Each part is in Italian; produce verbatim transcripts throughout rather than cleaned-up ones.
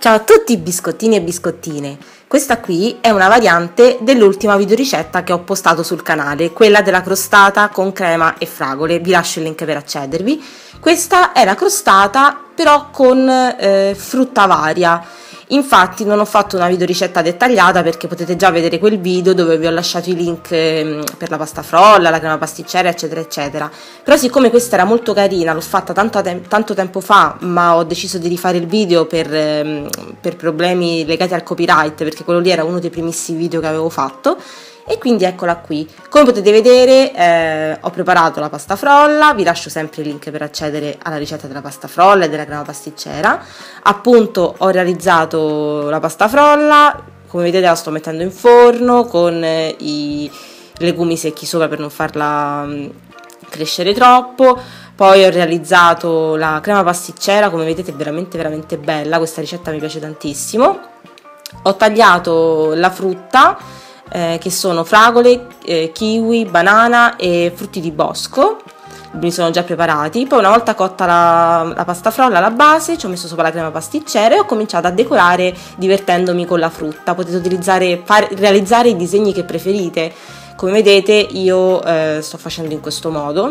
Ciao a tutti biscottini e biscottine, questa qui è una variante dell'ultima videoricetta che ho postato sul canale, quella della crostata con crema e fragole, vi lascio il link per accedervi. Questa è la crostata però con eh, frutta varia. Infatti non ho fatto una videoricetta dettagliata perché potete già vedere quel video dove vi ho lasciato i link per la pasta frolla, la crema pasticcera eccetera eccetera. Però siccome questa era molto carina, l'ho fatta tanto, te tanto tempo fa, ma ho deciso di rifare il video per, per problemi legati al copyright, perché quello lì era uno dei primissimi video che avevo fatto. E quindi eccola qui. Come potete vedere eh, ho preparato la pasta frolla, vi lascio sempre il link per accedere alla ricetta della pasta frolla e della crema pasticcera. Appunto ho realizzato la pasta frolla, come vedete la sto mettendo in forno con eh, i legumi secchi sopra per non farla mh, crescere troppo. Poi ho realizzato la crema pasticcera, come vedete è veramente veramente bella, questa ricetta mi piace tantissimo. Ho tagliato la frutta, Eh, che sono fragole, eh, kiwi, banana e frutti di bosco, mi sono già preparati. Poi una volta cotta la, la pasta frolla alla base ci ho messo sopra la crema pasticcera e ho cominciato a decorare divertendomi con la frutta. Potete utilizzare, fare, realizzare i disegni che preferite, come vedete io eh, sto facendo in questo modo.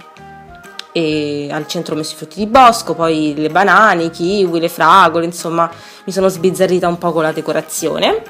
E al centro ho messo i frutti di bosco, poi le banane, i kiwi, le fragole, insomma mi sono sbizzarrita un po' con la decorazione.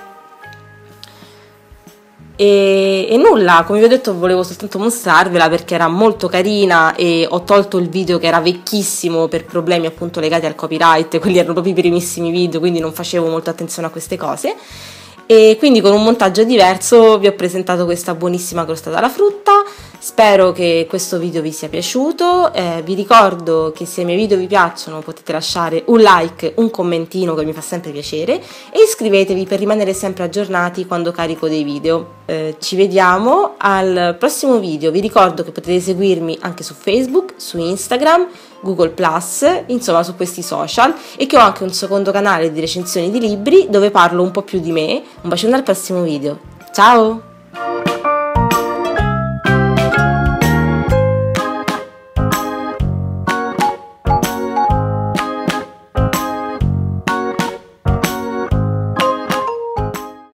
E, e nulla, come vi ho detto volevo soltanto mostrarvela perché era molto carina e ho tolto il video che era vecchissimo per problemi appunto legati al copyright, quelli erano proprio i primissimi video, quindi non facevo molta attenzione a queste cose. E quindi con un montaggio diverso vi ho presentato questa buonissima crostata alla frutta. Spero che questo video vi sia piaciuto, eh, vi ricordo che se i miei video vi piacciono potete lasciare un like, un commentino che mi fa sempre piacere e iscrivetevi per rimanere sempre aggiornati quando carico dei video. Eh, ci vediamo al prossimo video, vi ricordo che potete seguirmi anche su Facebook, su Instagram, Google plus, insomma su questi social, e che ho anche un secondo canale di recensioni di libri dove parlo un po' più di me. Un bacione al prossimo video, ciao!